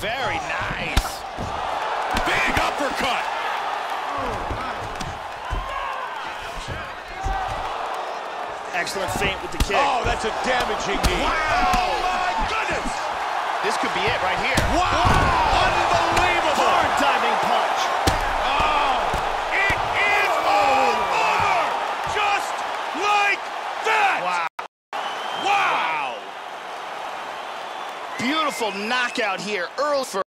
very nice. Big uppercut. Excellent feint with the kick. Oh, that's a damaging knee. Wow! Oh, my goodness! This could be it right here. Wow! Unbelievable! Hard diving punch. Oh! It is all over! Just like that! Wow. Wow! Beautiful knockout here. Early for